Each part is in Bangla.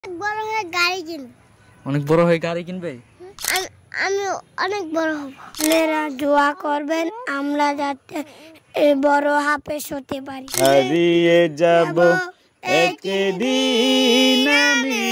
বড় হয়ে গাড়ি কিনবে। অনেক বড় হয়ে গাড়ি কিনবে? আমি অনেক বড় হব। আপনারা দোয়া করবেন আমরা যাতে বড় হাফেজ হতে পারি। হারিয়ে যাব একদিন আমি।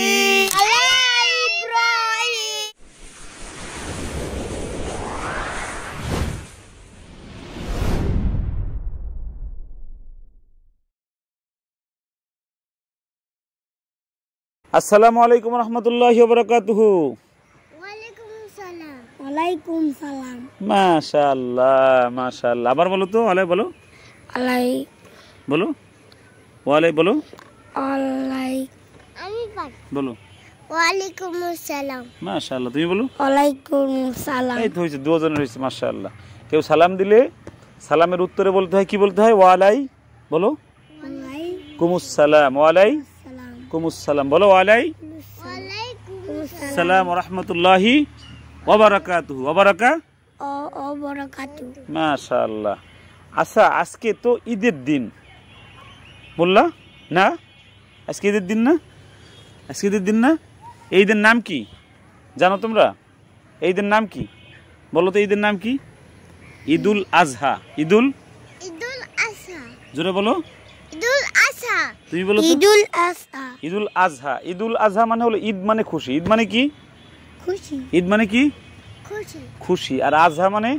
আসসালামু আলাইকুম রহমতুল্লাহি ওয়া বারাকাতুহু। ওয়ালাইকুম সালাম। ওয়ালাইকুম সালাম। মাশাআল্লাহ মাশাআল্লাহ। আবার বলো তো, ওয়ালাই বলো। আলাই বলো, ওয়ালাই বলো। আলাই আমি পারি। বলো ওয়ালাইকুম সালাম। মাশাআল্লাহ। তুমি বলো ওয়ালাইকুম সালাম। এই তো হয়েছে, দুজনের হয়েছে মাশাআল্লাহ। কেউ সালাম দিলে সালামের উত্তরে বলতে হয় কি বলতে হয়? ওয়ালাই বলো। ওয়ালাইকুমুস সালাম। ওয়ালাইকুমুস সালাম বলো। ওয়ালাইকুমুস সালাম ওয়া রাহমাতুল্লাহি ওয়া বারাকাতুহু। ওয়া বারাকাতুহু। মাশাআল্লাহ। আচ্ছা, আজকে তো ঈদের দিন বললা না? আজকে ঈদের দিন না? আজকে ঈদের দিন না? এই ঈদের নাম কি জানো তোমরা? এই ঈদের নাম কি বলো তো? ঈদের নাম কি? ঈদুল আজহা। ঈদুল আজহা। জোরে বলো। ঈদুল আজহা। তুমি বলো তো। ঈদুল আজহা। ঈদুল আজহা। ঈদুল আজহা মানে হলো ঈদ মানে খুশি। ঈদ মানে কি? খুশি। ঈদ মানে কি? খুশি। খুশি। আর আজহা মানে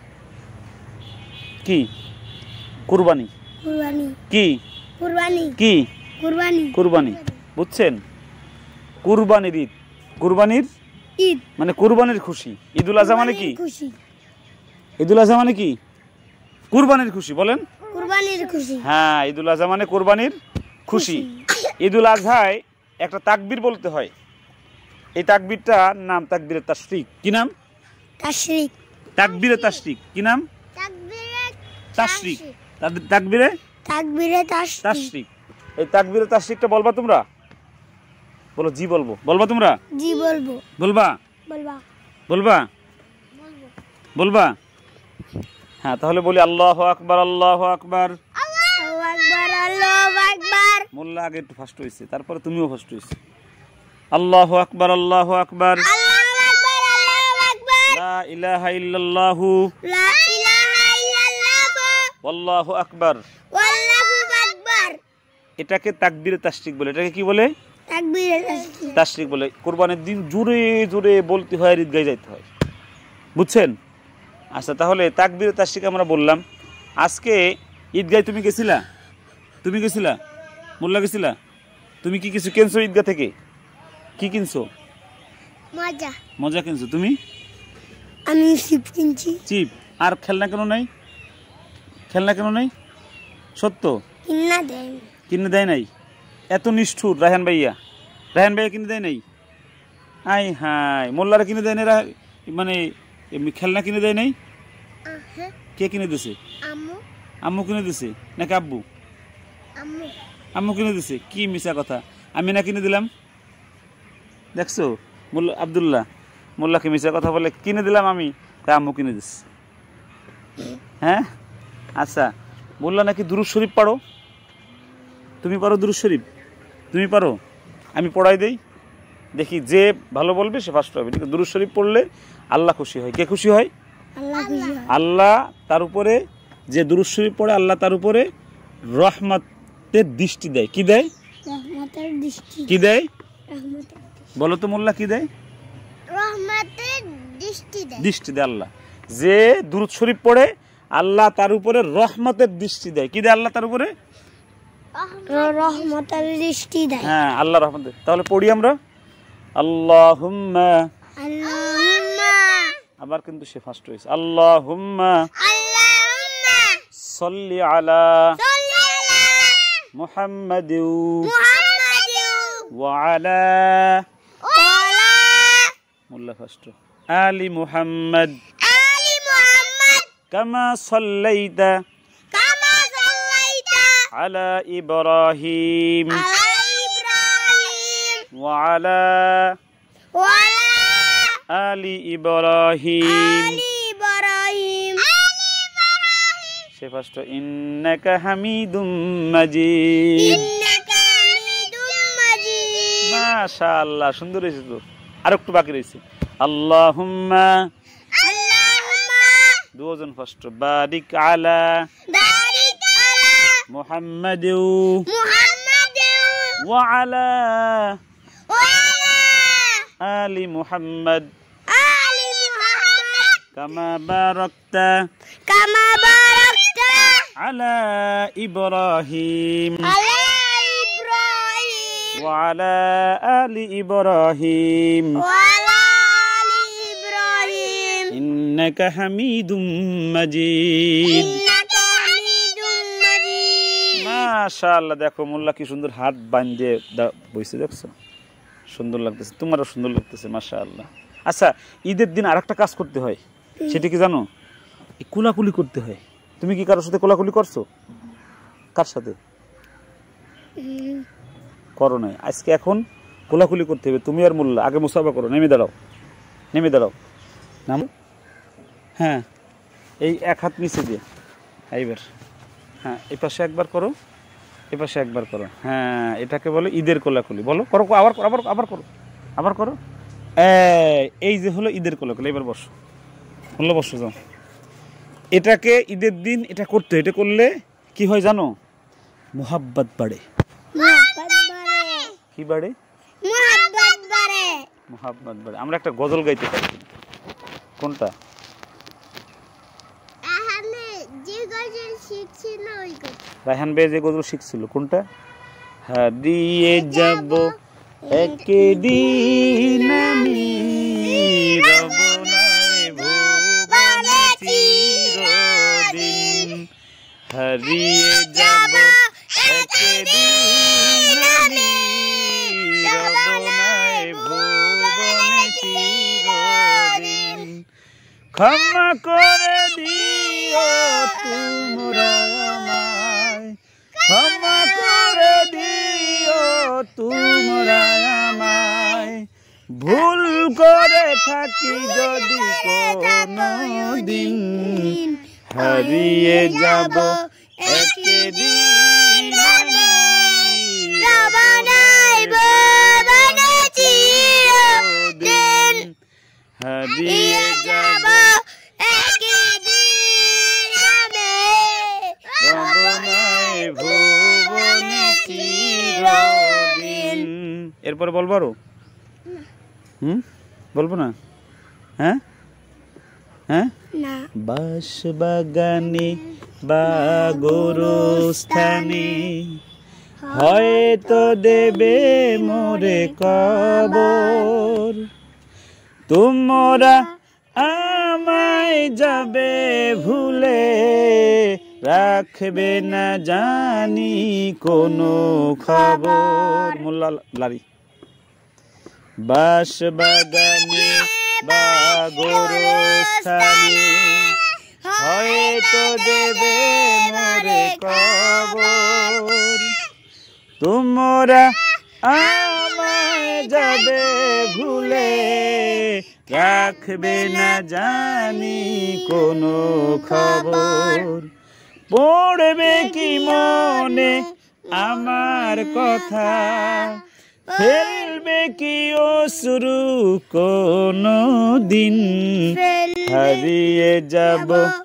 কি? কুরবানি। কুরবানি। কি? কুরবানি। কি? কুরবানি। কুরবানি। বুঝছেন? কুরবানির ঈদ। কুরবানির ঈদ মানে কুরবানির খুশি। ঈদুল আজহা মানে কি? খুশি। ঈদুল আজহা মানে কি? কুরবানির খুশি। বলেন। কুরবানির খুশি। হ্যাঁ, ঈদুল আজহা মানে কুরবানির খুশি। ঈদুল আজহায় একটা তাকবীর বলতে হয়। এই তাকবীরটার নাম তাকবীরে তাশরিক। কি নাম? তাশরিক। তাকবীরে তাশরিক। কি নাম? তাকবীরে তাশরিক। তাকবীরে তাশরিক। এই তাকবীরে তাশরিকটা বলবা তোমরা? বলো জি বলবো। বলবা তোমরা? জি বলবো। বলবা? বলবা। বলবা? বলবা? হ্যাঁ, তাহলে বলি আল্লাহু আকবার আল্লাহু আকবার। আল্লাহু আকবার আল্লাহু আকবার। মোল্লা আগে একটু ফার্স্ট হইছে, তারপরে তুমিও ফার্স্ট হইছে। আল্লাহু আকবার আল্লাহু আকবার। আল্লাহু আকবার আল্লাহু আকবার। লা ইলাহা ইল্লাল্লাহু লা ইলাহা ইল্লাল্লাহু ওয়াল্লাহু আকবার। ওয়াল্লাহু আকবার। এটাকে তাকবীরে তাশরিক বলে। এটাকে কি বলে? তাকবীরে তাশরিক বলে। কুরবানির দিন জোরে জোরে বলতে হয়, ঈদগাহে যাইতে হয়। বুঝছেন? আচ্ছা, তাহলে তাকবীরে তাশরিক আমরা বললাম। আজকে ঈদগাহে তুমি গেছিলা? তুমি গেছিলা? মোল্লা গেছিলা? তুমি কি কিছু কিনছো ঈদগাহ থেকে? কি কিনছো? মজা। মজা কিনছো তুমি? আমি চিপ কিনছি। চিপ। আর খেলনা কেন নাই? খেলনা কেন নাই? সত্য কিনা দেন। কিনে দেয় নাই? এত নিষ্ঠুর রায়হান ভাইয়া। রায়হান ভাইয়া কিনে দেয় নাই? আই হাই, মোল্লারা কিনে দেয় না? মানে খেলনা কিনে দেয় নাই? কে কিনে দিছে? আম্মু। আম্মু কিনে দিছে নাকি আব্বু? আম্মু। আম্মু কিনে দিছে। কি মিছা কথা! আমি না কিনে দিলাম? দেখছো মোল্লা আব্দুল্লাহ, মোল্লাকে মিছা কথা বলে কিনে দিলাম আমি, তাই আম্মু কিনে দিছে। হ্যাঁ, আচ্ছা, মোল্লা নাকি দুরূদ শরীফ পারো? তুমি পারো দুরূদ শরীফ? তুমি পারো? আমি পড়াই দেই, দেখি যে ভালো বলবে সে ফার্স্ট হবে। ঠিক আছে? দুরূদ শরীফ পড়লে আল্লাহ খুশি হয়। কে খুশি হয়? আল্লাহ খুশি হয়। আল্লাহ তার উপরে যে দুরূদ শরীফ পড়ে আল্লাহ তার উপরে রহমতের দৃষ্টি দেয়। কি দেয়? রহমতের দৃষ্টি। কি দেয়? রহমতের বলো তো মোল্লা, কি দেয়? রহমতের দৃষ্টি দেয়। দৃষ্টি দেয় আল্লাহ। যে দুরূদ শরীফ পড়ে আল্লাহ তার উপরে রহমতের দৃষ্টি দেয়। কি দেয় আল্লাহ তার উপরে? রহমতের দৃষ্টি দেয়। হ্যাঁ, আল্লাহ রহমত দেয়। তাহলে পড়ি আমরা আল্লাহুম্মা। আল্লাহুম্মা। আবার কিন্তু সে ফার্স্ট হয়েছে। আল্লাহুম্মা আল্লাহুম্মা সাল্লি আলা সাল্লি আলা মুহাম্মাদিন মুহাম্মাদিন ওয়া আলা ওয়ালা মোল্লা ফার্স্ট আলি মুহাম্মদ আলি মুহাম্মদ কামা সাল্লাইতা কামা সাল্লাইতা আলা ইব্রাহিম আলা ইব্রাহিম ওয়া আলা ওয়ালা আলি ইব্রাহিম। আলি ইব্রাহিম সে ফার্স্ট ইন্নাকা হামিদুম মাজিদ। ইন্নাকা হামিদুম মাজিদ। মাশাআল্লাহ, সুন্দর হয়েছে তো। আর একটু বাকি রয়েছে। আল্লাহুম্মা দুজন ফার্স্ট বারিক আলা মুহাম্মাদিউ ওয়া আলা আলি মুহাম্মাদ কামা বারাকতা আলা ইব্রাহিম ওয়া আলা আলি ইব্রাহিম ইন্নাকা হামিদুম মাজিদ। মাশাআল্লাহ, দেখো মোল্লা কি সুন্দর হাত বাঁধে বইছে, দেখছো সুন্দর লাগতেছে, তোমারও সুন্দর লাগতেছে মাশাআল্লাহ। আচ্ছা, ঈদের দিন আরেকটা কাজ করতে হয়, সেটা কি জানো? এই কোলাকুলি করতে হয়। তুমি কি কারোর সাথে কোলাকুলি করছো? কার সাথে করো নাই? আজকে এখন কোলাকুলি করতে হবে তুমি আর মোল্লা। আগে মুসাফা করো, নেমে দাঁড়াও, নেমে দাঁড়াও, নাম। হ্যাঁ, এই এক হাত নিচে দিয়ে এইবার, হ্যাঁ এই পাশে একবার করো, এ পাশে একবার করো। হ্যাঁ, এটাকে বলে ঈদের কোলাকুলি। বলো, করো, আবার আবার আবার করো, আবার করো। এই যে হলো ঈদের কোলাকুলি। এবার বসো, বললো বসো, যাও। এটাকে ঈদের দিন এটা করতে, এটা করলে কি হয় জানো? মুহাব্বত বাড়ে। কি বাড়ে? মুহাব্বত বাড়ে। আমরা একটা গজল গাইতে পারি, কোনটা? রায়হান ভাই যে গজল শিখছিল, কোনটা? হারিয়ে যাব একদিন আমি, রব নাই ভুবনে চিরদিন। হারিয়ে যাব একদিন আমি, রব নাই ভুবনে চিরদিন। ক্ষমা করে দিও তোমরা আমায়, ক্ষমা করে দিও তোমরা আমায়, ভুল করে থাকি যদি কোনো দিন। হারিয়ে যাব একদিন আমি, রব নাই ভুবনে চিরদিন। হারিয়ে যাব একদিন আমি, রব নাই ভুবনে চিরদিন। এরপরে বলবো আরো? বলবো না? হ্যাঁ হ্যাঁ, বাস বাগানে বা গোরস্থানে হয়তো দেবে মোরে কবর। তোমরা আমায় যাবে ভুলে, রাখবে না জানি কোনো খবর। মোল্লা লারি। বাস বাগানে বা গোরস্থানে হয়তো দেবে মোরে কবর। তোমরা আমায় যাবে ভুলে, রাখবে না জানি কোনো খবর। পড়বে কি মনে আমার কথা, ফেলবে কি অশ্রু কোনো দিন। হারিয়ে যাব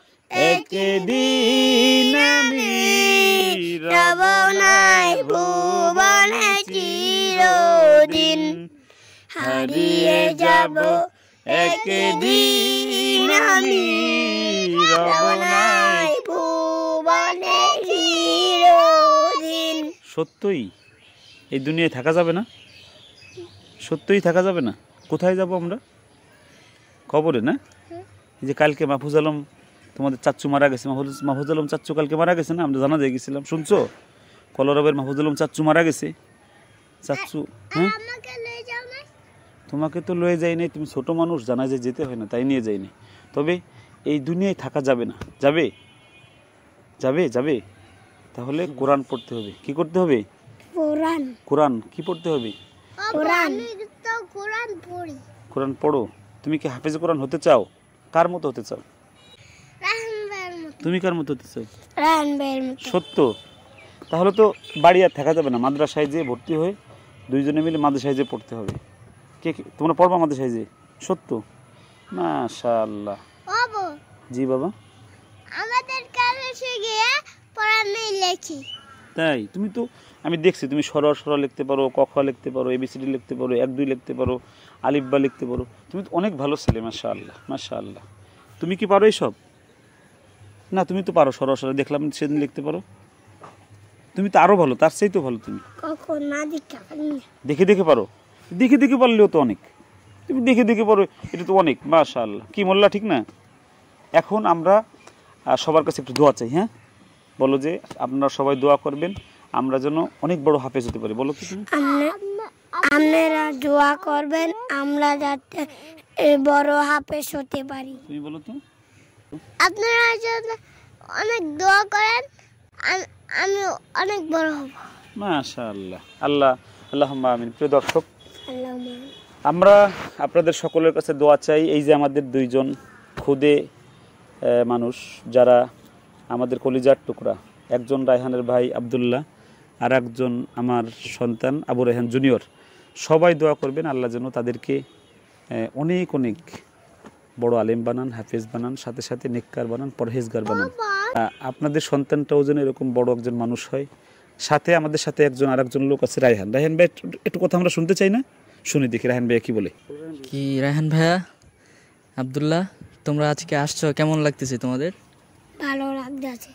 একদিন আমি, রব নাই ভুবনে চিরদিন। হারিয়ে যাব একদিন আমি, রব নাই ভুবনে চিরদিন। সত্যই এই দুনিয়ায় থাকা যাবে না, সত্যই থাকা যাবে না। কোথায় যাব আমরা? খবরে না? এই যে কালকে মাহফুজ আলম, তোমাদের চাচ্চু মারা গেছে। মাহফুজ আলম চাচ্চু কালকে মারা গেছে না? আমরা জানা দিয়ে গেছিলাম, শুনছো? কলরবের মাহফুজ আলম চাচ্চু মারা গেছে। চাচ্চু, হ্যাঁ তোমাকে তো লয়ে যাই নাই, তুমি ছোট মানুষ, জানা যে যেতে হয় না, তাই নিয়ে যাইনি। তবে এই দুনিয়ায় থাকা যাবে না। যাবে যাবে যাবে তাহলে কোরআন পড়তে হবে। কি করতে হবে? কোরআন। কোরআন কি পড়তে হবে? কোরআন। তো কোরআন পড়ি। কোরআন পড়ো। তুমি কি হাফেজে কোরআন হতে চাও? কার মতো হতে চাও? রায়হান ভাইয়ের মতো। তুমি কার মতো হতে চাও? রায়হান ভাইয়ের মতো। সত্য? তাহলে তো বাড়ি আর থাকা যাবে না, মাদ্রাসায় যেয়ে ভর্তি হয়ে দুইজনে মিলে মাদ্রাসায় যে পড়তে হবে। তোমরা পড়বা মাদ্রাসায় যে? সত্য? মাশাআল্লাহ। বাবু জি বাবা, আমাদের কাছে গিয়ে পড়ানো লেখি। তাই? তুমি তো আমি দেখছি তুমি সরল লিখতে পারো, ক খ লিখতে পারো, এবিসিডি লিখতে পারো, 1 2 লিখতে পারো, আলিফ বা লিখতে পারো। তুমি তো অনেক ভালো ছেলে, মাশাআল্লাহ মাশাআল্লাহ। তুমি কি পারো এইসব? না, তুমি তো পারো, সরল দেখলাম সেদিন লিখতে পারো। তুমি তো আরো ভালো, তার চেয়ে তো ভালো। তুমি কখন না দেখে দেখে পারো? দেখে দেখে পারলেও তো অনেক। তুমি দেখে দেখে পারো, এটা তো অনেক, মাশাআল্লাহ। কি মোল্লা, ঠিক না? এখন আমরা সবার কাছে একটু দোয়া চাই। হ্যাঁ, বলো যে আপনারা সবাই দোয়া করবেন আমরা যেন অনেক বড় হাফেজ হতে পারি। বলো তো তুমি। আপনারা দোয়া করবেন আমরা যাতে বড় হাফেজ হতে পারি। তুমি বলো তো। আপনারা যদি অনেক দোয়া করেন আমি অনেক বড় হব। মাশাআল্লাহ, আল্লাহুম্মা আমিন। প্রিয় দর্শক, আল্লাহুম্মা আমরা আপনাদের সকলের কাছে দোয়া চাই। এই যে আমাদের দুইজন খুদে মানুষ যারা আমাদের কলিজার টুকরা, একজন রায়হানের ভাই আব্দুল্লাহ, আর একজন আমার সন্তান আবু রায়হান জুনিয়র, সবাই দোয়া করবেন আল্লাহ যেন তাদেরকে অনেক অনেক বড় আলেম বানান, হাফেজ বানান, সাথে সাথে নেককার বানান, পরহেজগার বানান। আপনাদের সন্তানটাও যেন এরকম বড় একজন মানুষ হয়। সাথে আমাদের সাথে আরেকজন লোক আছে, রায়হান ভাই, একটু কথা আমরা শুনতে চাই না? শুনি দেখি রায়হান ভাইয়া কি বলে। কি রায়হান ভাইয়া, আব্দুল্লাহ, তোমরা আজকে আসছো, কেমন লাগতেছে তোমাদের? ভালো লাগতেছে।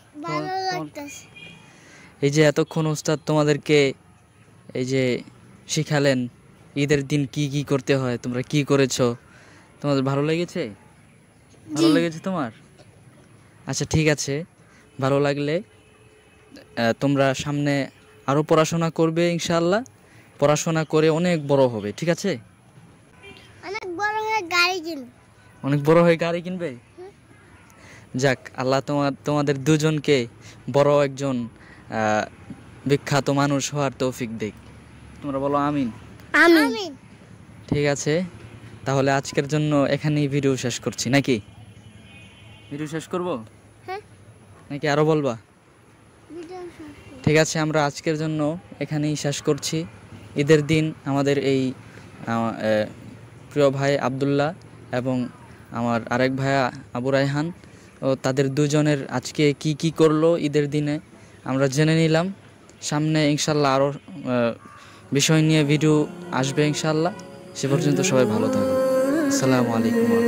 এই যে এতক্ষণ উস্তাদ তোমাদেরকে এই যে শিখালেন ঈদের দিন কি কি করতে হয়, তোমরা কি করেছো, তোমাদের ভালো লেগেছে? ভালো লেগেছে তোমার? আচ্ছা ঠিক আছে, ভালো লাগলে তোমরা সামনে আরো পড়াশোনা করবে ইনশাআল্লাহ। পড়াশোনা করে অনেক বড় হবে, ঠিক আছে? অনেক বড় হয়ে গাড়ি কিনবে। অনেক বড় হয়ে গাড়ি কিনবে? যাক, আল্লাহ তোমাদের দুজনকে বড় একজন বিখ্যাত মানুষ হওয়ার তৌফিক দেখ। তোমরা বলো আমিন। আমিন। ঠিক আছে, তাহলে আজকের জন্য এখানেই ভিডিও শেষ করছি, নাকি? ভিডিও শেষ করব নাকি আরো বলবা? ঠিক আছে, আমরা আজকের জন্য এখানেই শেষ করছি। ঈদের দিন আমাদের এই প্রিয় ভাই আব্দুল্লাহ এবং আমার আরেক ভাইয়া আবু রায়হান ও তাদের দুজনের আজকে কি কি করলো ঈদের দিনে আমরা জেনে নিলাম। সামনে ইনশাল্লাহ আরও বিষয় নিয়ে ভিডিও আসবে ইনশাল্লাহ। সে পর্যন্ত সবাই ভালো থাকুন। আসসালামু আলাইকুম ওয়া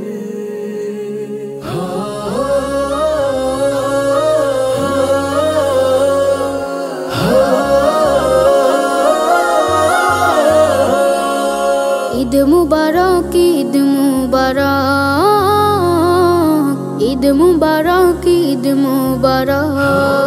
রাহমাতুল্লাহ। ঈদ মুবারক, ঈদ মুবারক, ঈদ মুবারক, ঈদ মুবারক।